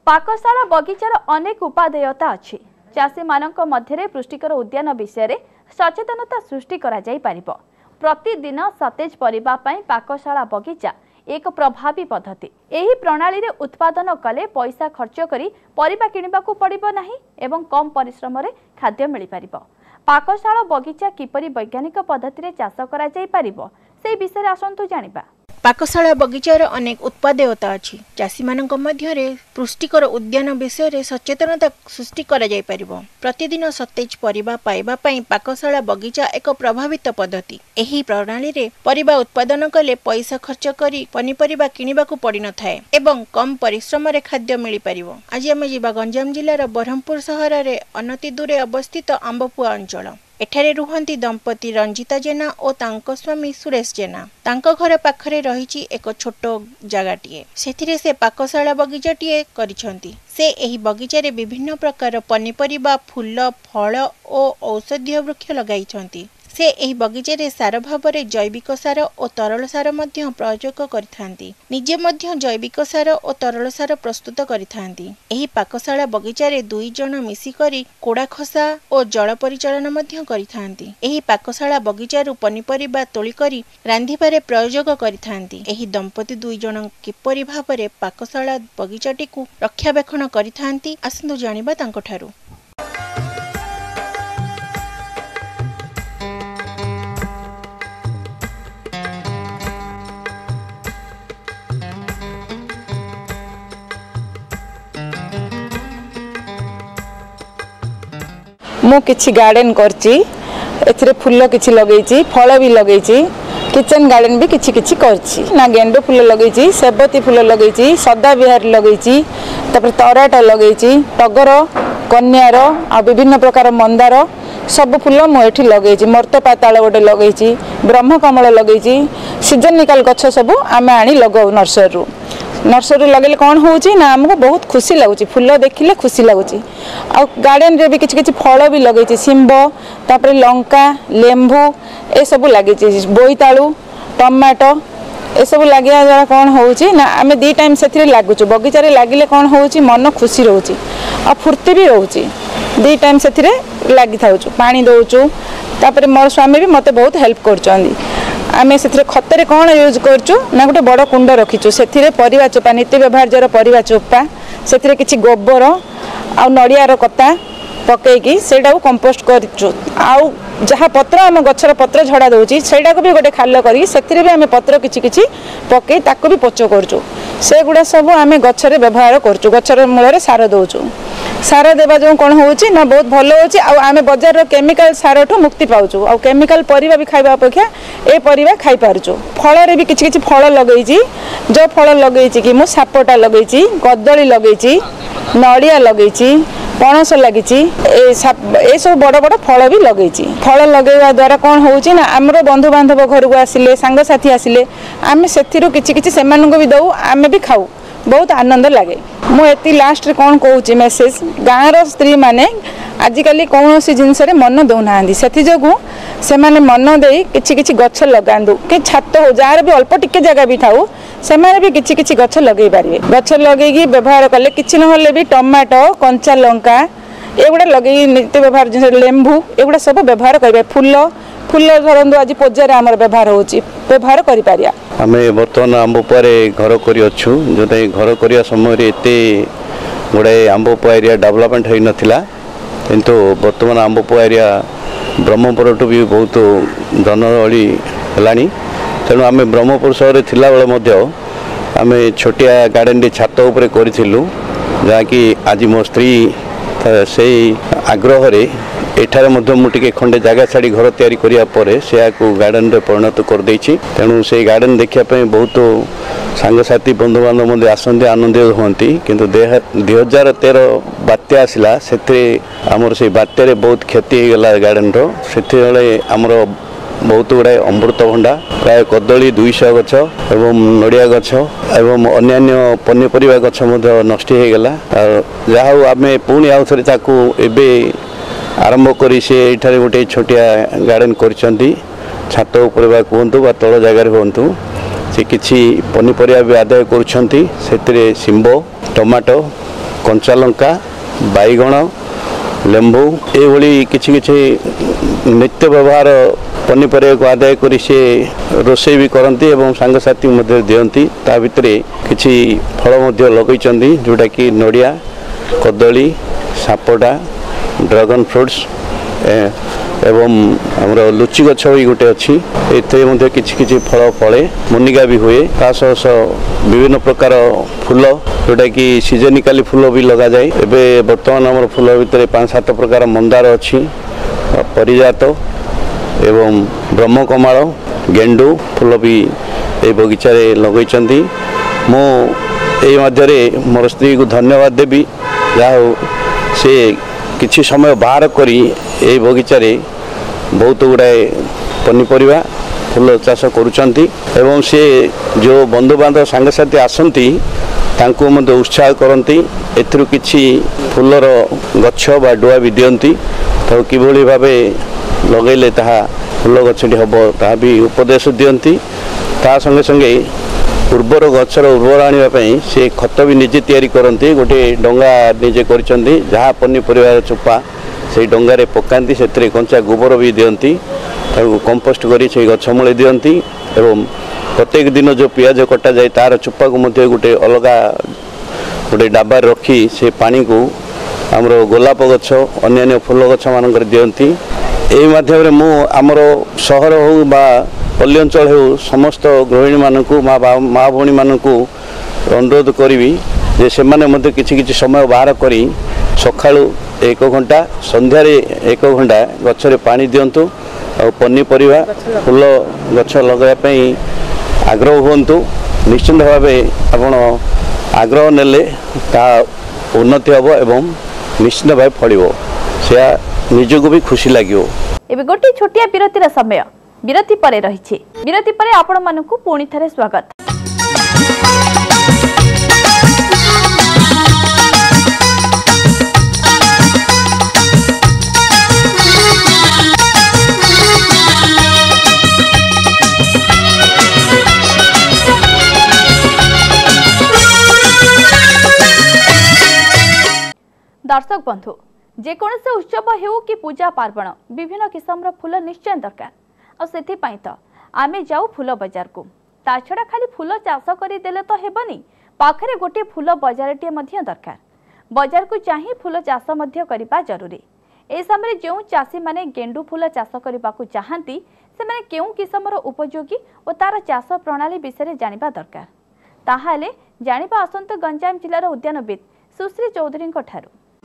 पाकशाला बगीचार अनेक उपादेयता अच्छी चाषी मानक मध्यरे पुष्टिकर उद्यान विषय सचेतनता सृष्टि करा जाई परिबो। प्रतिदिन सतेज परिबा पई पाकशाला बगीचा एक प्रभावी पद्धति। एही प्रणाली रे उत्पादन कले पैसा खर्च करी परिबा किनिबाकू पड़िबो नाही एवं कम परिश्रम रे खाद्य मिली परिबो। पाकशाला बगीचा किपरि वैज्ञानिक पद्धति रे चाष करा जाई परिबो से विषय आसंतु जानिबा। पाकशाला बगीचार अनेक उत्पादेयता अच्छी चाषी मानक मध्यरे पुष्टिकर उद्यान विषय सचेतनता सृष्टि करा जाई परिबो। प्रतिदिन सतेज परिबा पाइबा पई पाकशाला बगीचा एक प्रभावित पद्धति। एही प्रणाली रे परिबा उत्पादन कले पैसा खर्च करी पनीपरिबा किनिबाकू पड़ी न थाए एवं कम परिश्रम रे खाद्य मिली परिबो। आज आमे जिबा गंजाम जिल्लार ब्रह्मपुर सहर रे अनति दूरे अवस्थित आंबपुआ अंचल। एठारे रुहंती दंपति रंजिता जेना और तांको स्वामी सुरेश जेना। तांको घर पाखरे रहिछि एक छोट जगाटीए। सेथिरे से पाकशाला बगीचाटीए करिसंती। से एही बगीचारे विभिन्न प्रकार पनीपरिबा फूल फल और औषधीय वृक्ष लगाइछंती। से एही बगीचारे सार भावरे जैविक सार और तरल सार मध्य प्रयोग करिथांती। निजे मध्य जैविक सार और तरल सार प्रस्तुत करिथांती। एही पाकशाला बगीचारे 2 जण मिसी करी कोड़ा खसा और जल परिचालन मध्य करिथांती। एही पाकशाला बगीचारू पनीपरिबा तोली करी रांधिबारे प्रयोग करिथांती। एही दंपति 2 जण किपरि भावरे पाकशाला बगीचाटीकू रक्षाबेक्षण करिथांती आसंतु जानिबा तांकोठारू। मु किछि गार्डन करची एथिरे फूल किछि लगेची फल भी लगेची किचन गार्डन भी किछि किछि करची ना गेंडो फूल लगेची सेबती फूल लगेची सदा विहार लगेची तापर तराट लगेची टगर कन्यार आ विभिन्न प्रकार मंदार सब फूल मु एठी लगेची मर्त पाताल गोटे लगेची ब्रह्मकमल लगेची सीजनिकल गछ सब आमे आनी लगाउ नर्सरी लगे कौन होची ना हमको बहुत खुशी लगुच फूल देखिले खुशी लगुच आ गार्डन रे भी किछि किछि फल भी लगेची सिंब तापर लंका लेंबू ए सब लगे बोईतालू टमाटो ए सब लगे द्वारा कौन होची ना आमे 2 टाइम से लगुच बगीचारे लगिले कौन होची मन खुशी रोची आ फुर्ती भी रोची 2 टाइम से लगी थाउचु पानी दउचु तापर मोर स्वामी भी मते बहुत हेल्प करचंदी। आमे से खतरे कौन यूज करचु ना गोटे बड़ कुंड रखीचु से परिवा चोपा नित्य व्यवहार्यर परिवा चोपा से किछि गोबर आ नड़ियार कता पकईकी सेटा कंपोस्ट करचु आउ जहाँ पत्र आम गछर पत्र झड़ा दउची सेटा को भी गोटे खाल करी सेथिरे भी आमे पत्र किछि किछि पकई ताको भी पचो करचु से गुडा सब आमे गछरे व्यवहार करचु गछर मूल सार दउचु सार देवा जो कौन होची ना बहुत भल होची आ आमे बाजार रो केमिकल सार ठो मुक्ति पाउचु आ केमिकल परिबा भी खाइबा अपेक्षा ए परिबा खाइ पारचु। फल रे भी किछि किछि फल लगेची जो फल लगेची कि मु सापटा लगेची कदली लगेची नड़िया लगेची पणस लगी ए सब बड़ बड़ फल भी लगेची। फल लगेवा द्वारा कौन होची ना हमरो बंधु बांधव घर को आसिले सांग साथी आसिले आमे सेथिरु किछि किछि सेमानन को भी दउ आमे भी खाऊ बहुत आनंद लगे। मु एती लास्ट रे कौन कहूची मेसेज गाँव स्त्री माने आजिकल कौन सी जिनस मन दौना से जो से माने मन दे किछि किछि गछ लगांदु कि छात हो जार भी अल्प टिके जगह भी थाउ से माने भी किछि किछि गछ लगे पारे गछ लगे व्यवहार कले किछि नहले भी टमाटो कंचा लंका एगुड़ा लगे नित्य व्यवहार जिन लेंबू एगुड़ा सब व्यवहार करेंगे फूल फूल धरतु आज पूजार आम व्यवहार होची व्यवहार करि पारिया। आमे बर्तमान आंबपुआरे घर करी अच्छु जोटा घर करिया समय एते गोटे आंबपुआ एरिया डेवलपमेंट हो नथिला किंतु बर्तमान आंबपुआ एरिया ब्रह्मपुर टू भी बहुत जनगहली हेलानी तेणु आमे ब्रह्मपुर सहर थिला बेले मध्य आमे छोटिया गार्डन छात उपरे करिथिलु जहाँकि आज मो स्त्री से आग्रह रे एठारे मध्य मु टिके खंडे जगह छाड़ी घर तैयारी करिया परे से को गार्डन रे परिणत कर देछि तेणु से गार्डन देखिया पे बहुत सांगसाथी बंधु बांधव मध्य आसंदे आनंदित होती किंतु 2013 बात्या आसला से आमर से बात्या रे बहुत क्षति हो गला गार्डन रो से आमर बहुत गुड़ाए अमृतभंडा प्राय कदली 200 गछ एवं नड़िया गछ एवं अन्यान्य पनीपरिया गछ नष्ट हो गला जहाँ आम पुणी आउ थे ताकू एबे आरंभ करी से एठारे गोटे छोटिया गार्डन करछंती छात ऊपर बा कहतु बा तल जगार कहतु से किछि पनीपरिया भी आदाय करुछंती सेतिरे सिंबो टमाटो कंचा लंका बैगण लेंबू ये किछि नित्य व्यवहार पनीपरिया को आदाय करी से रोषे भी करती एवं सांगसाथी दियंती ता भितर किछि फल मध्य लगैचंदी जोटा कि नड़िया कदली सापटा ड्रैगन फ्रूट्स एवं आमर लुची गछ भी गोटे अच्छी ये किछि फल फले मुनिगा भी हुए ता सह विभिन्न प्रकार फूल जोटा कि सीजनिकाली फूल भी लगा जाए एबे वर्तमान आमर फूल भितर 5-7 प्रकार मंदार अच्छी परिजात एवं ब्रह्मकमल गेंडू फूल भी ये बगीचा लगैचंदी मो ए मध्यरे मोर स्त्री को धन्यवाद देवी जहा से किछि समय बाहर करी ए बगीचा बहुत गुड़ाए पनीपरिया फूल चाष करुचंती एवं से जो बंधु बांधव सांगसाथी आसंती तांको मध्य उत्साह करती एथरु किछि फूलर गछ बा डुआ भी दियंती तो किभली भाबे लगैले ताहा फूल गछटी हबो ता भी उपदेश दियंती ता संगे संगे उर्वर गछर उर्वर आनिबा पई से खत भी निजे तैयारी करती गोटे डंगा निजे करचंती जहाँ पनीपरिया चोपा से डंगारे पकाती से कंचा गोबर भी दियंती कंपोस्ट करी से गछ मूले दियंती एवं प्रत्येक दिन जो पियाज कटा जाए तार चोपा को मध्य गोटे अलगा गोटे डाबार रखी से पानी को आमर गोलाप गछ अन्य फूल गछ मानकर दियंती एही माध्यम मु आमर सहर हो बा पल्ली अंचल हो समस्त गृहिणी मानक माँ भौणी मानक अनुरोध करी जे से माने किछि समय बाहर करी सकाळु 1 घंटा संध्यार 1 घंटा गछरे पानी दियंतु और पनीपरिया फूल गछ लगाइबा आग्रह हुंतु निश्चित भाव आपण आग्रह नेले ता उन्नति हबो एवं निश्चित भाव फलिबो से निजको भी खुशी लागियो। एबे गोटी छोटिया विरतिर समय विरति परे रहिछि विरति परे आपण मानकु पुणी थरे स्वागत। दर्शक बंधु जेकोसी उत्सव हेउ कि पूजा पार्वण विभिन्न किस्म फूल निश्चय दरकार और सेथिपाई तो आमे जाऊ फूल बाजार को ता छड़ा खाली फूल चाष करदेले तो हेबनी पाखरे गोटे फूल बाजारटे मध्य दरकार बाजार को चाही फूल चाष मध्य करिबा जरूरी। ए समय जो चाषी माने गेंडू फूल चाष करबा को चाहंती से माने केउ किस्मर उपयोगी और तार चाष प्रणाली विषय जानिबा दरकार। ताहाले जानिबा आसंत गंजाम जिल्लार उद्यानविद सुश्री चौधरी ठारू।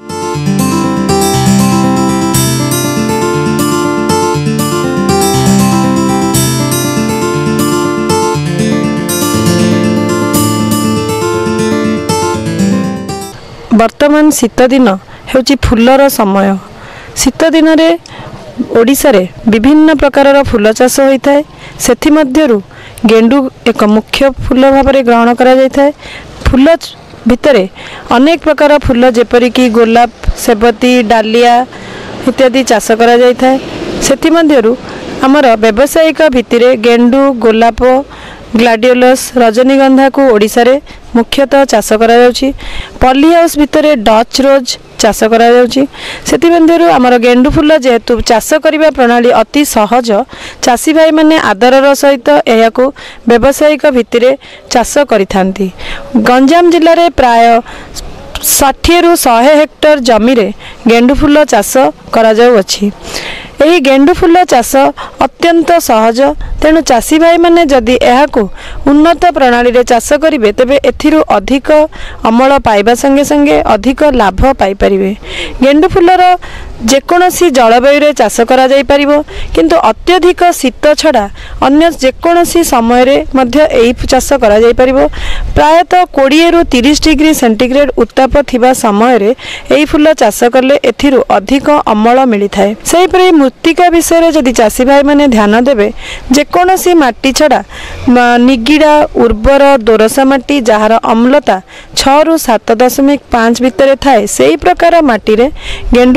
वर्तमान शीत दिन हेउची फूलर समय। शीत दिन रे ओडिसा रे विभिन्न प्रकार फूल चाष होता है सेथि मध्यरु गेंडू एक मुख्य फूल भाव में ग्रहण करा जायता है। फूल भितरे अनेक प्रकार फूल जेपरिक गोलाप सेबती डालिया इत्यादि चाष करा जायता है। सेथि मध्यरु आमर व्यावसायिक भित्तिरे गेंडू गोलाप ग्लाडियोलस रजनीगंधा को ओडिसा रे मुख्यतः चाष करा जाउची। पॉली हाउस भितरे डच रोज चाष करा जाउची। सेति मध्यरु आमर गेंडू फूल जेहेतु चाष करिबा प्रणाली अति सहज चाषी भाई माने आदरर सहित एहाकु व्यावसायिक भित्तिरे चाष करिथांती। गंजाम जिल्ला रे प्राय 60 रु 100 हेक्टर जमी रे गेंडू फूल चाष करा जाउअछि। एही गेंडू फूल चाष अत्यंत सहज तेणु चाषी भाई माने जदि एहाकु उन्नत प्रणाली रे चाष करिवे तेबे एथिरु अधिक अमल पाइबा संगे संगे अधिक लाभ पाई परिवे। गेंडू फूलर जेकोसी जलवायु रे चाष करा जाई परिबो किंतु अत्यधिक शीत छड़ा अन्य जेकोसी समय रे मध्य एही चाष करा जाई परिबो। प्रायतः 20 रु 30 डिग्री सेंटीग्रेड उत्ताप थिबा समय रे एही फूल चाष करले एथिरु अधिक अमल मिली थाए। सेही परे मृत्तिका विषय रे जदि चाषी भाई माने ध्यान देबे जेकोसी माटी छड़ा निगिड़ा उर्वर दोरसा माटी जहार अम्लता 6 रु 7.5 भितर थाए सेही प्रकार माटी रे गेंडू फूल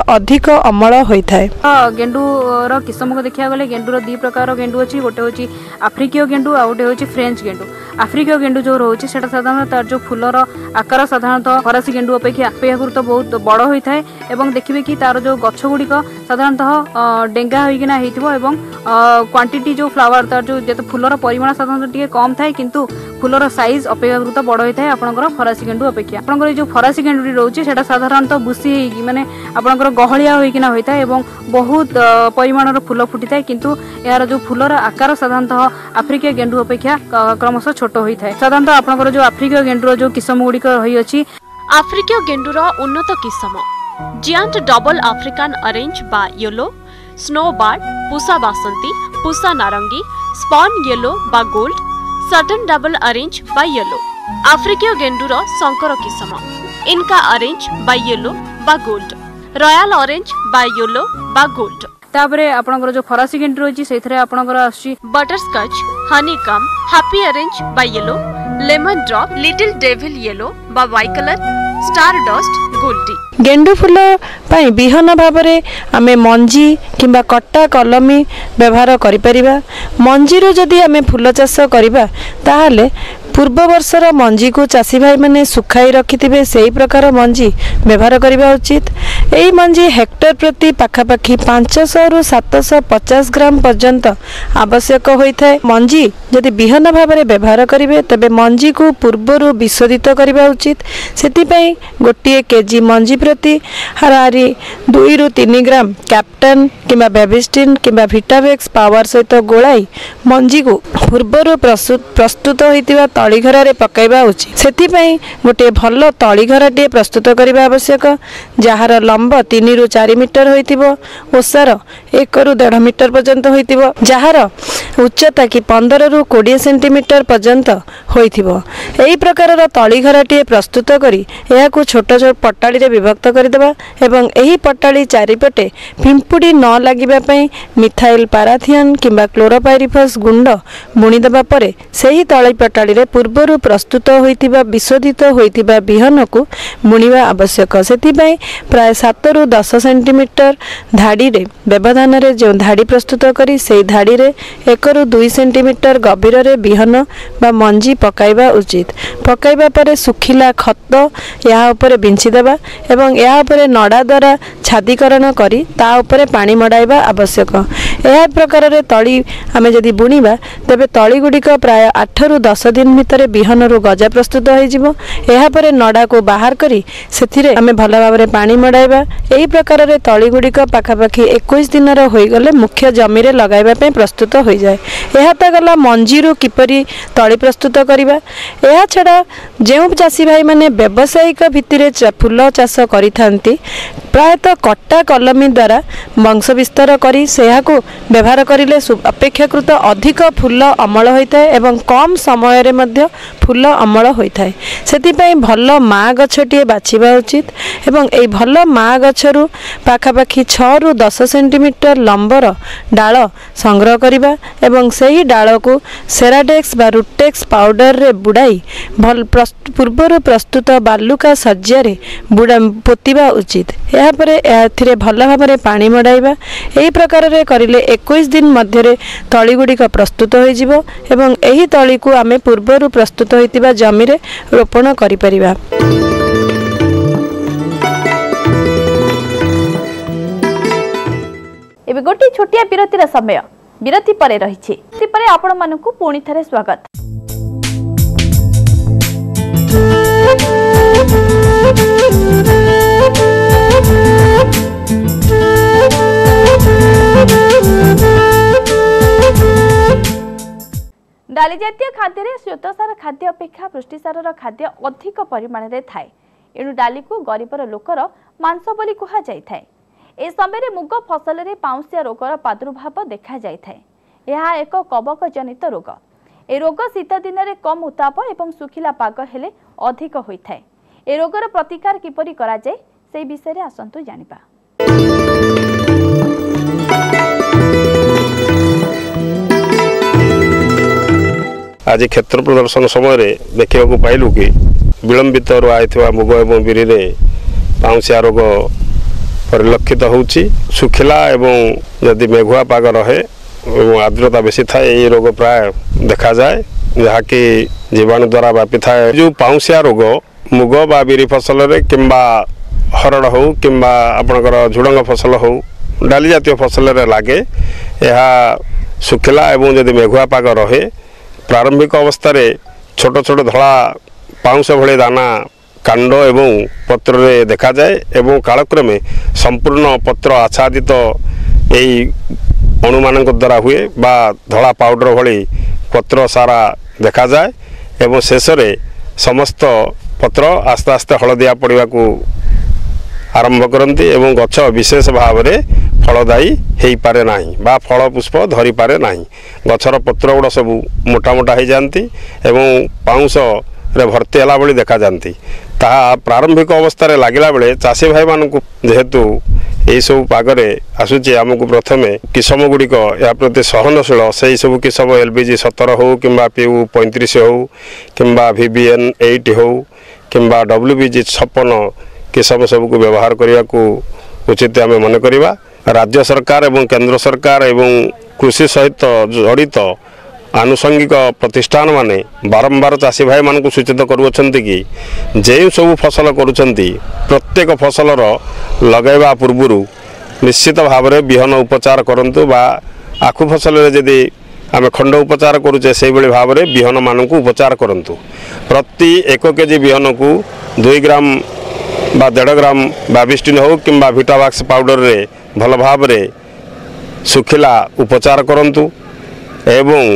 अधिक अमल होता है। गेंडूर किस्म को देखा गले गेंडूर दी प्रकार गेंडू अच्छी गोटे हूँ आफ्रिकीय गेंडू आ गए हूँ फ्रेंच गेंडू। आफ्रिकीय गेंडू जो रोचे साधारणतः तार जो फूलर आकार साधारणतः फरासी गेंडू अपेक्षाकृत बहुत बड़ होता है। देखिए कि तार जो गछ गुड़िक साधारणतः डेंगा होना क्वांटिटी जो फ्लावर तार जो फूलर परिमाण साधारणतः टी कम थाए किंतु फूलर साइज अपेक्षाकृत बड़ होता है आपंकर फरासी गेंडू अपेक्षा। आपंकर जो फरासी गेंडूटी रोचे से साधारणतः बुसी माने आपंकर गहलिया होना होता है बहुत परिमाण फूल फुटी थाए किंतु यार जो फूलर आकार साधारणतः आफ्रिकीय गेंडू अपेक्षा क्रमशः छोट होता है। साधारणतः आपंकर जो आफ्रिकीय गेंडूर जो किस्म गुड़िक रही अछि आफ्रिकीय गेंडूर उन्नत किस्म जियांट डबल आफ्रिकान ऑरेंज बा yellow, snowbird, Pusa Basanti, Pusa Narangi, spun yellow बा गोल्ड, सटन डबल ऑरेंज बा येलो। आफ्रिकीय गेंडूर संकर किस्म इनका ऑरेंज बा येलो बा गोल्ड, रॉयल ऑरेंज बा येलो बा गोल्ड। तापरे आपनकर जो फरासी गेंडू रही से आपनकर आछि बटरस्कॉच, हनीकम, हैप्पी ऑरेंज बा yellow, lemon drop, little devil yellow बा white colour, star dust goldie. गेंडू फूल पाई बिहन भावरे आमे मंजी किंबा कट्टा कलमी व्यवहार करि परिबा। मंजीरो जदि आमे फूल चाष करिबा ताहाले पूर्व वर्षर मंजी को चाषी भाई मैंने सुखाई रखिथिबे सेही प्रकार मंजी व्यवहार करबा उचित। एही मंजी हेक्टर प्रति पाखापाखी 500 रु 750 ग्राम पर्यंत आवश्यक होइथाय। मंजी जदि बिहन भावरे व्यवहार करिवे तबे मंजी को पूर्वरु विशोधित करबा उचित। सेति पई गोटिए केजी मंजी प्रति हारारी 2 रु 3 ग्राम कैप्टन किंबा बेबिस्टिन किंबा विटावेक्स पावर सहित गोलाई मंजी को पूर्वरु प्रस्तुत होइतिबा तळीघरा रे पकाइबा उचित। सेति पई गोटे भल तळीघराटे प्रस्तुत करबा आवश्यक जहार लंब 3 रु 4 मीटर होइतिबो, ओसार 1 रु 1.5 मीटर पर्यंत होइतिबो, जहार उच्चता कि 15 रु 20 सेंटीमीटर पर्यंत होइतिबो। एही प्रकारर तळीघराटे प्रस्तुत करी एहाकु छोट छोट पटाड़ी रे विभक्त करदेबा एवं एही पटाड़ी चारिपटे पिंपुड़ी न लागिबा पई मिथाइल पाराथियन किंबा क्लोरोपाइरिफस गुंड बुणी देबा परे सेही तळी पटाड़ी रे पूर्वरु प्रस्तुत होइतिबा विशोधित होइतिबा बिहन को बुणीबा आवश्यक। सेति पई प्राय 7 रु 10 सेंटीमीटर धाड़ी रे व्यवधान रे जो धाड़ी प्रस्तुत करी सेही धाड़ी रे 1 रु 2 सेंटीमीटर गभीर रे बिहन बा मंजी पकाइबा उचित। पकाइबा परे सुखिला खत या ऊपर बिंछि देबा एवं या ऊपर नडा द्वारा छादीकरण करी ता ऊपर पानी मडाइबा आवश्यक। एहा प्रकार रे तळी आमे जदि बुणीबा तबे तळी गुडिक प्राय 8 रु 10 दिन भितर बिहन रु गजा प्रस्तुत होई जिवो। एहा परे नडा को बाहर करी सेथिरे आमे भल भाबरे पानी मडाइबा। एही प्रकार रे तळी गुडिक पाखापाखी 21 दिन रो होई गले मुख्य जमी रे लगाइबा पे प्रस्तुत होई जाय। एहा त गला मंजी रु किपरि तळी प्रस्तुत करिबा। एहा छडा जेउ चासी भाई माने व्यावसायिक भित्तिरे फूल चाष करिथांती प्रायतः कट्टा कलमी द्वारा वंश विस्तार करी सेहा को व्यवहार करिले अपेक्षाकृत अधिक फूल अमल होता है एवं कम समय रे मध्य फूल अमल होता है। सेति पई भल मा गछटिए बाछिबा उचित एवं एई भल मा गछरु पाखापाखी 6 रु 10 सेंटीमीटर लंबर डाल संग्रह करिबा एवं सेही डाल को सेराडेक्स बा रुटेक्स पाउडर रे बुडाई भल पूर्वर प्रस्तुत बालुका सज्जा रे बुडा पोतिबा उचित। या परे एथिरे भल भाबरे पानी मडाइबा। एही प्रकार रे करिले 21 दिन मध्य रे तळी गुडिक प्रस्तुत होई जिवो एवं एही तळी को आमे पूर्वरु प्रस्तुत होइतिबा जमी रे रोपण करि परिबा। एबे गोटी छोटिया विरतिर समय विरति परे रहिछि। ति परे आपण मानकु पुणी थरे स्वागत। डाली जातीय खाद्य श्वेतसार खाद्य अपेक्षा पुष्टिसार खाद्य अधिक परिमाण में थाए। एणु डाली को गरीबर लोकर मांस बोली कहा जाए। ए समय मुग फसल में पाउंसिया रोगर प्रादुर्भाव देखा जाए। यह एक कवक जनित रोग। ए रोग शीत दिन में कम उताप और सुखिला पाग हेले अधिक होता है। ए रोगर प्रतिकार किपरि करा जाए से विषय में आसंतु जानिबा। आज क्षेत्र प्रदर्शन समय देखा पाइलु कि विलंबित आईथिबा मुग एवं बिरी रे पाउंसिया रोग परिलक्षित होउछि सुखिला एवं यदि मेघुआ पाग रहे और आर्द्रता बेसी थाए ये रोग प्राय देखा जाए जहाँकि जीवाणु द्वारा व्यापी थाए जो पाउंसिया रोग मुग बा बिरी फसल रे किंबा हरड़ हो किंबा आपणकर झुडंग फसल हो डाली जातीय फसल रे लागे यह सुखिला एवं यदि मेघुआ पाग रहे प्रारंभिक अवस्था रे छोट छोट धला पाउंस भले दाना कांड एवं पत्र रे देखा जाए एवं कालक्रमे संपूर्ण पत्र आच्छादित यही अणु मान द्वारा हुए बा धला पाउडर भली पत्र सारा देखा जाए एवं शेष रे समस्त पत्र आस्ते आस्ते हलदिया पड़वा को आरंभ करती एवं गछ विशेष भाव में फलदायी हो पारे ना बा फल पुष्प धरी पारे ना गछर पत्र गुड़ा सब मोटा मोटा हो जाती एवं पाउंस रे भर्ती है भाई देखा जाती ताहा प्रारंभिक अवस्था रे लागिला बेले चाषी भाई मानक जेहेतु यही सब पागरे आसूची आमको प्रथमे किसम गुड़िक या प्रति सहनशील से सब किसम LBG 17 हो कि PU 35 हो कि VBN 8 हो कि WBG 56 किसम सबको व्यवहार करने को उचित आम मन करवा राज्य सरकार एवं केंद्र सरकार एवं कृषि सहित जड़ित आनुषंगिक प्रतिष्ठान माने बारंबार चाषी भाई मान को सूचित करुछंती कि जे सब फसल करुछंती प्रत्येक फसलर लगैवा पूर्व निश्चित भाव में बिहन उपचार करंतु बा आखु फसल रे यदि आम खंड उपचार करुचे से भाव में बिहन मान को उपचार करंतु प्रति 1 केजी बिहन को 2 ग्राम बा 1.5 ग्राम बाविस्टिन हो कि विटावाक्स पाउडर रे भल भाव में सुखिला उपचार करंतु एवं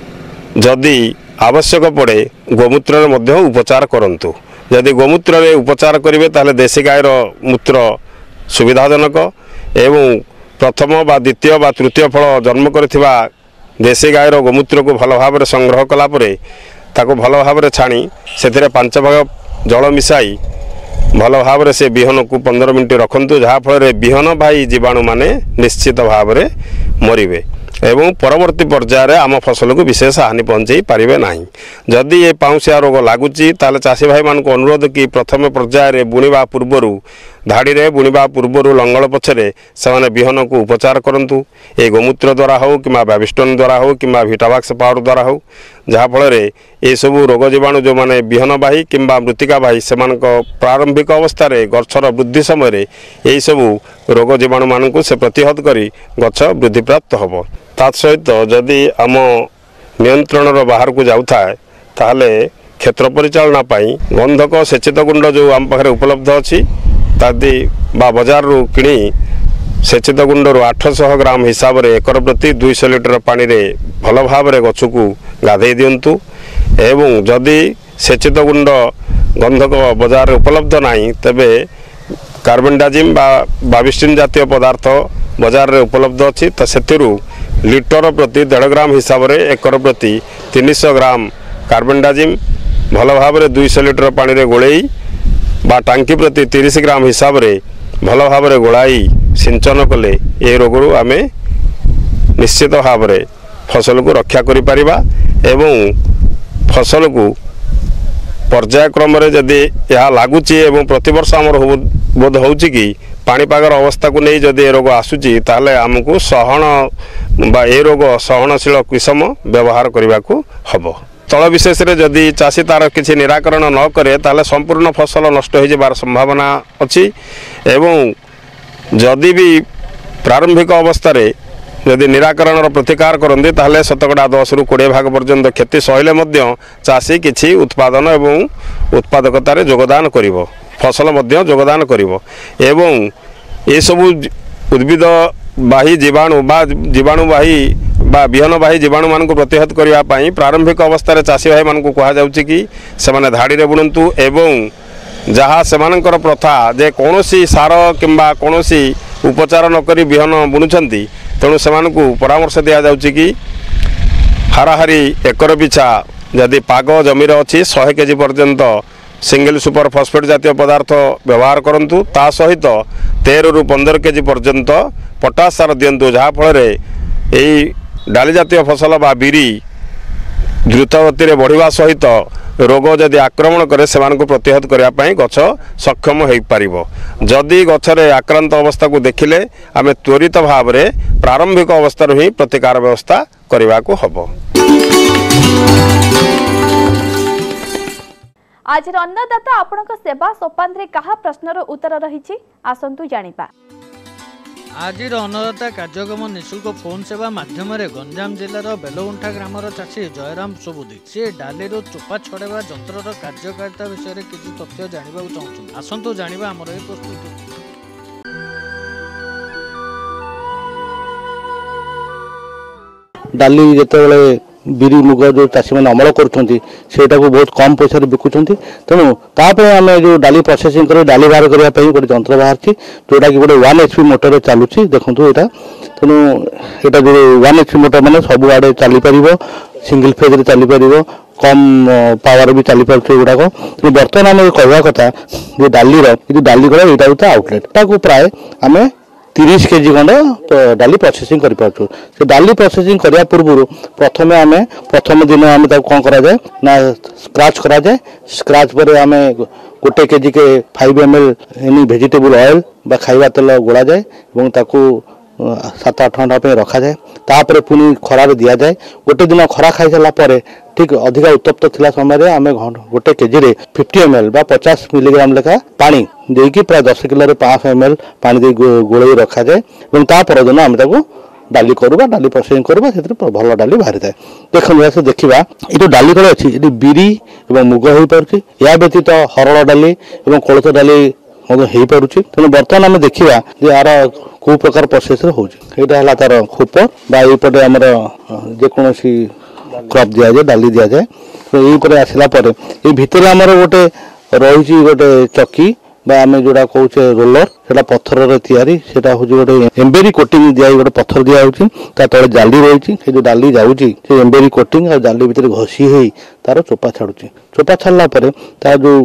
जदि आवश्यक पड़े गोमूत्र रे उपचार करंतु यदि गोमूत्र रे उपचार करेंगे ताले देशी गायर मूत्र सुविधाजनक एवं प्रथम बा द्वितीय बा तृतीय फल जन्म करथिबा देशी गायर गोमूत्र को भल भाव में संग्रह कलापर ताको भल भाव में छाणी से 5 भाग जल मिसाई भल भाव में से बिहन को 15 मिनट रखंतु जहाँ फल बिहन भाई जीवाणु माने निश्चित भाव में मरिबे एवं परवर्ती पर्यायर आम फसल को विशेष हानि पहुँचे पारे ना जदि ये पाउंसिया रोग लगुच ताले चाषी भाई मान को अनुरोध कि प्रथम पर्यायर बुणवा पूर्वर धाड़ी रे बुणवा पूर्वर लंगल पछरे से बिहन को उपचार करंतु ए गोमूत्र द्वारा हो कि बाविस्टन द्वारा हो कि विटावाक्स पाउडर द्वारा हो जहाँफल ये सब रोग जीवाणु जो माने बिहन बाही कि मृत्तिका बाही से प्रारंभिक अवस्था गछर वृद्धि समय यही सब रोग जीवाणु मान को से प्रतिहत करी गछ वृद्धि प्राप्त हम ता सहित जदि आम नियंत्रण बाहर को जाऊए ताहले क्षेत्र परिचालना पाई गंधक सेचित गुंड जो आम पाखे उपलब्ध अच्छी तादी बा बाजार रू किणी सेचित गुंड 800 ग्राम हिसाब रे एकर प्रति 200 लिटर पानी रे भल भाव में गछ को गाधे दिंतु एवं जदि सेचित गुंड गंधक बाजार उपलब्ध नहीं तेबे कार्बेंडाजिम बा बाविस्टिन जातीय पदार्थ बाजार रे उपलब्ध अच्छी तो से लिटर प्रति 1.5 ग्राम हिसाब रे एकर प्रति 300 ग्राम कार्बेंडाजिम भल भाव में 200 लिटर पानी रे गोलई बा टांकी प्रति 30 ग्राम हिसाब रे भल भाव में गोलाई सिंचन कले ये रोगरू आमे निश्चित भाव में फसल को रक्षा करि परिबा एवं फसल को पर्यायक्रम जदि यह लगुच एवं प्रतिवर्ष आमर बोध होउची कि पाणीपागर अवस्था को नहीं जदि रोग आसूची ताहले आमको सहन बा ए रोग सहनशील किसम व्यवहार करने को हम तल विशेष रे जदि चाषी तार किसी निराकरण न करे ताहले संपूर्ण फसल नष्ट हो जाबार संभावना अच्छी एवं जदि भी प्रारंभिक अवस्था रे यदि निराकरण प्रतिकार करते ताहले शतकड़ा 10 ରୁ 20 भाग पर्यंत क्षति सहले मध्य चाषी किछि उत्पादन एवं उत्पादकतार योगदान करिवो फसल मध्य योगदान करिवो एवं ये सब उद्भिद बाही जीवाणु बा जीवाणु बाही बा बिहन बाही जीवाणु मान को प्रतिहत करने प्रारंभिक अवस्था चाषी भाई मान को कहा जाउछि कि सेमाने धाड़ी रे बुणंतु एवं जहाँ सेमानकर प्रथा जे कौनसी सार किंबा कौनसी उपचार न करी बिहन बुणुछंती तेणु सेमानकु परामर्श दिया जाउछि कि हाराहारी एकर पिछा यदि पाग जमीर अच्छी 100 केजी पर्यंत सिंगल सुपर फॉस्फेट जातीय पदार्थ व्यवहार करंतु ता सहित 13 ରୁ 15 केजी पर्यंत पोटास सार दिंतु जहाँफल यही डाली जातीय फसल बा बिरी द्रुत गति में बढ़िया सहित रोग जदि आक्रमण करे से प्रतिहत करने गछ सक्षम हो पार। जदि गछरे आक्रांत अवस्था को देखिले आम त्वरित भाव में प्रारंभिक अवस्था ही प्रतिकार व्यवस्था करने को हब। आज अन्नदाता आपणक सेवा सोपान रे कहा प्रश्नर उत्तर रही आसंतु जानिबा। आज अन्नदाता कार्यक्रम निःशुल्क फोन सेवा माध्यम गंजाम जिलार बेलगुंठा ग्रामर चाषी जयराम सुबुदी सी डाली चोपा छड़ावा जंतर कार्यकारिता विषय में किसी तथ्य जानवा चाहूँ। आसतु जानिबा आमर ए प्रस्तुति। डाली जिते बिरी मुग जो चाषी मैंने अमल करा बहुत कम पैसा बिकुंट तेणु तापर आम जो डाली प्रोसेसिंग कर डाली बाहर करने गोटे जंत्र बाहर जोटा कि गोटे 1 HP मोटर चलुची देखो यहाँ तेणु यहाँ जो 1 HP मोटर मैंने सब आड़े चली पार सिंगल फेज चली पार कम पावर भी चली पारे गुड़ाक तेणु बर्तमान आम कहवा कथा जो डाली कला यहाँ हूँ आउटलेट ताकू प्राय आम 30 kg खंड डाली प्रोसेसिंग कर पार्छु। से डाली प्रोसेसिंग करने पूर्व प्रथम दिन आम कौन करा जाए ना स्क्रैच करा जाए। स्क्रैच पर आम गोटे kg के 5 ml एनी वेजिटेबल ऑयल बा खाइबा तेल गोला जाए और ताकू 7-8 घंटा रखा जाए। तापर पुणी खरार दि जाए। गोटे दिन खरा खाई सारा ठीक अधिक उत्तप्त थिला समय आम गोटे kg रे 50 ml बा 50 मिलीग्राम लेखा पानी देकी प्राय 10 किलो रे 5 ml पानी दे गोले रखा जाए और तापर दिन आम डाली करवा डाली प्रोसेसिंग करवा से भल डाली बाहरी थाए। देखो देखा ये जो डाली कल अच्छी ये बिरी और मुग हो पार्टी या व्यतीत हरड़ डाली और कोलथ डाली हो पारुची। तेणु बर्तमान आम देखा यार कौ प्रकार प्रोसेस होता तार खूप बापटे आमर जेकोसी क्रप दि जाए डाली दि जाए। तो ये आसला ये भितर आमर गोटे रही गोटे चकी बा आम जोड़ा कहे रोलर से पत्थर तैयारी से हूँ गोटे एम्बेरी कोटिंग दिया गोटे पत्थर दिखाई तले जाली रही जो डाली जाऊँगी से एम्बेरी कोटिंग और जाली भितर घसी हो तार चोपा छाड़ुची। चोपा छाड़ा तार जो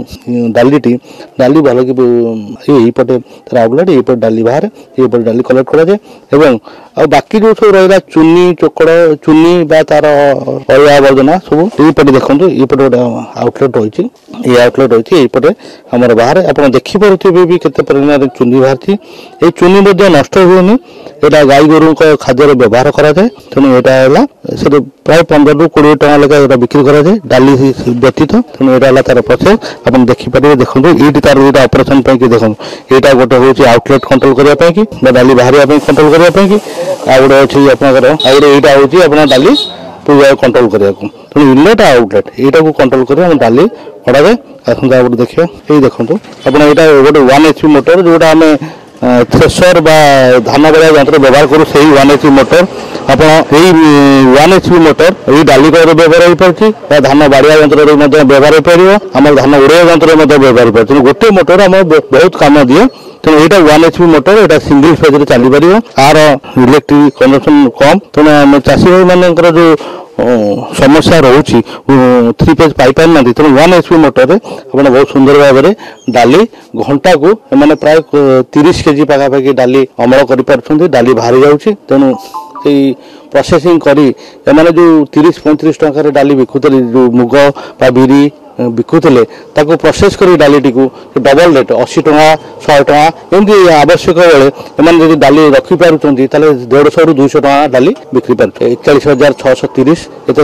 डाली भल कि यहीपटे तार आउटलेट यहीपटे डाली बाहर यहीपटे डाली कलेक्ट कराए और बाकी जो सब रहा चुनी चोकड़ चुनी बा तार अलिया आवर्जना सब यहीपटे देखो यहीपटे गोटे आउटलेट रही ये आउटलेट रही यहीपटे आमर बाहर आप देखिपे भी केते परिमाण चुनी बाहर ये चुनी नष्ट हुए यहाँ गाई गोरु खाद्य व्यवहार कराए। तेणु यहाँ से प्राय 15 ରୁ 20 टका लेखा बिक्री कराए डाली व्यतीत। तेणु यहाँ तार प्रोसेस आप देखिपारे देखो ये तार यहाँ ऑपरेशन देखो यहाँ गोटे हूँ आउटलेट कंट्रोल करने की डाली बाहर कंट्रोल करने की आ गोटे अच्छी आपंकर यहाँ हूँ आप डाली पूजा कंट्रोल करने को। तेणु इनलेट आउटलेट यहाँ को कंट्रोल कर डाली कड़ा जाए। आसंता गोटे देखिए ये देखो आप गोटे 1 HP मोटर जोटा आम थ्रेसर बा धान बड़ा यंत्र व्यवहार करूँ से 1 HP मोटर आप 1 HP मोटर ये डाली व्यवहार हो पार्टी धान बाड़िया यंत्र व्यवहार हो पार आम धान उड़ाइया यंत्र व्यवहार हो पार। गोटे मोटर आम बहुत काम दिए। तेणु यहाँ 1 HP मोटर यहाँ सिंगल फेज चली पार आर इलेक्ट्रिक कंजम्पशन कम। तेणु चाषी भाई मान जो समस्या रोची 3 फेज पाई पार ना तेणु 1 HP मोटर अपना बहुत सुंदर भाव में डाली घंटा को मैंने प्राय 30 kg पाखापाखि डाली अमल कर डाली बाहरी जाऊँगी। तेणु से प्रोसेसिंग करी जो 30-35 टकर डाली बिकुले जो मुग बा बिरी बिकुले ताको प्रोसेस करी डाली टी डबल रेट 80 टका 100 टका एमती आवश्यक बेले जब डाली रखिपार 150 ରୁ 200 टका डाली बिक्री पार 41,630 ये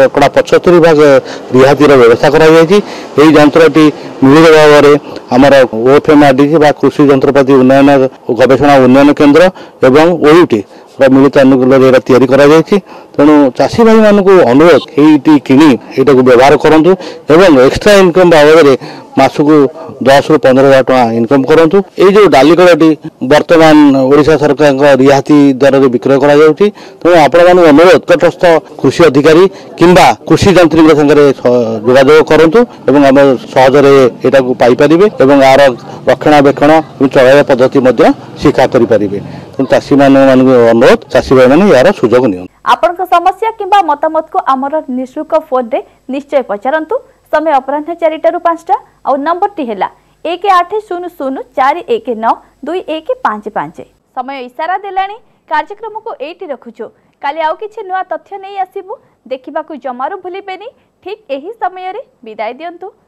75% रिहातिर व्यवस्था कराई। यंत्रटी मिल भाव आमर OFMRD कृषि जंत्रपाति उन्नयन गवेषणा उन्नयन केन्द्र एवं OUT मिलित अनुकूल तैयारी करा जायछि। तेणु चाषी भाई मान को अनुरोध ये किणी यहाँ को व्यवहार करूँ एवं एक्स्ट्रा इनकम बाबद मास को 10 ରୁ 15,000 टका इनकम करूँ। ये जो डाली कलाटी बर्तमान ओडिशा सरकार रिहाती दर में विक्रय करा जाउछि। तेणु आपण मान अनुरोध तटस्थ कृषि अधिकारी किंबा कृषि यंत्री संगे जोगाजोग करूँ एवं आम सहजरे यहाँ को पाइपर एवं यार रक्षणाबेक्षण चलैया पद्धति शिक्षा करें। चाषी मान अनुरोध चाषी भाई मैंने यार सुजोग नि आपनका समस्या किंबा मतामत को आमर निःशुल्क फोन रे निश्चय पचारंतु। समय अपराह्न 4टा ରୁ 5टा और नंबर टी हैला 180041921555। समय इशारा देलानी कार्यक्रम को एटी रखुछु। काली आउ किछि नुआ तथ्य नहीं आसीबु देखिबाकू जमारू भूलिबेनी ठीक एही समय रे विदाय दियंतु।